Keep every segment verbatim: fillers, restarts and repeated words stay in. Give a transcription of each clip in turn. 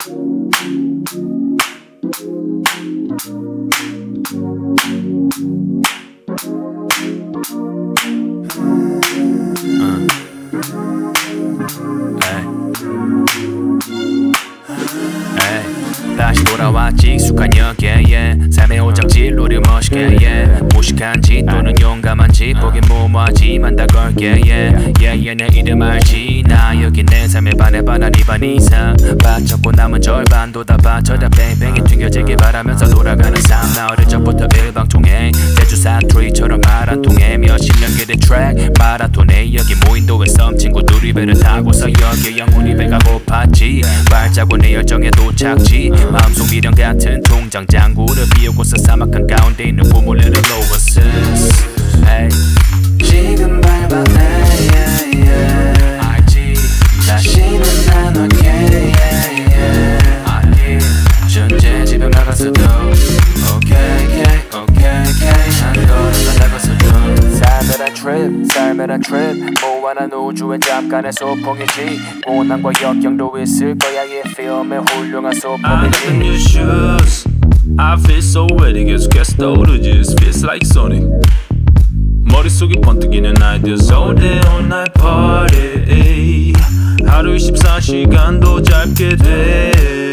다시 돌아왔지 익숙한 여기에 yeah. 삶의 오작질로를 멋있게 yeah. 무식한지 또는 용감한지 보긴 무모하지만 다 걸게 yeah. yeah, yeah, 내 이름 알지 나 여기 내 삶의 반의 반한 이반 이상 바쳤고 남은 절반도 다 바쳐다 뱅뱅이 튕겨지길 바라면서 돌아가는 삶 나 어릴 적부터 일방통행 제주 사투리처럼 말 안 통해 몇십 년 길의 트랙 마라톤에 여기 무인도에 섬 친구들이 배를 타고서 여기에 영혼이 배가 고팠지 발자국 내 열정의 도착지 마음속 미련 같은 통장 장구를 비우고서 사막 한가운데 있는 부모를 오아시스 hey. 지금 밟아내 yeah, yeah. 알지 다시는 안 올게 yeah, yeah. 아니 전제 집에 막았어도 okay okay okay okay 한 걸음 더 나갔어도 삶의 한 트립 삶의 한 트립 무한한 우주의 잠깐의 소풍이지 고난과 역경도 있을 거야 이 필름의 훌륭한 소품이지 I got the new shoes I feel so ready 계속해서 떠오르지 It feels like Sonic 머릿속이 번뜩이는 ideas all day all night party 하루 이십사 시간도 짧게 돼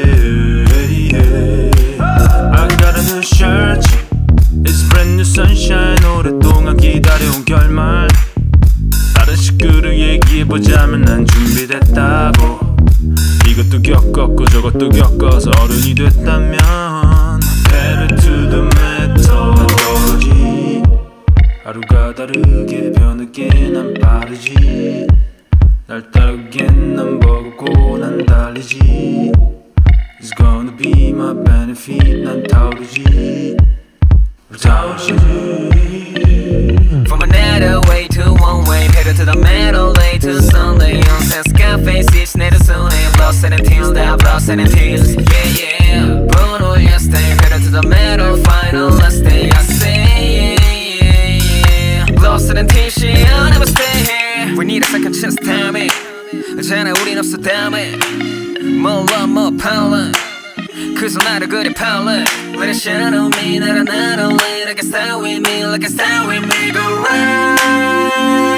I got a new shirt It's brand new sunshine 오랫동안 기다려온 결말 다른 식구를 얘기해보자면 난 준비됐다고 이것도 겪었고 저것도 겪어서 어른이 됐다면 Pedal to the metal 난 떨어지 하루가 다르게 변하게 난 빠르지 날 따르긴 난 버겁고 난 달리지 It's gonna be my benefit 난 타오르지 타오르지 From another way to one way pedal to the metal late to Sunday on sense cafe sits 내려 손에 blood sweat and tears that blood sweat and tears yeah yeah burn all your stay pedal to the metal final last day I say yeah yeah yeah blood sweat and tears I'll never stay here we need a second chance damn it 이제는 우린 없어 damn it more love more power 그래서 나를 그리 palette Let it shine on me 나를 나를 like a star with me like a star with me go round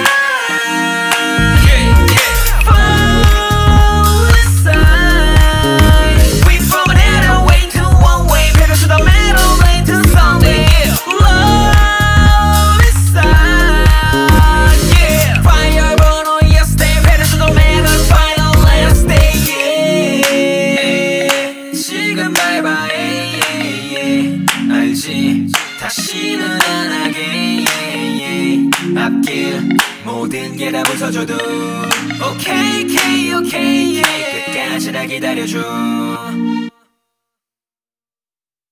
yeah yeah fall inside we from another way to one way pedal to the metal lane to Sunday love inside yeah fire burn on yesterday pedal to the metal final last day yeah 지금 밟아 yeah, yeah, yeah. 알지 다시는 안 하게 yeah, yeah. 앞길 모든 게 다 부서져도 okay okay okay yeah. 끝까지 날 기다려줘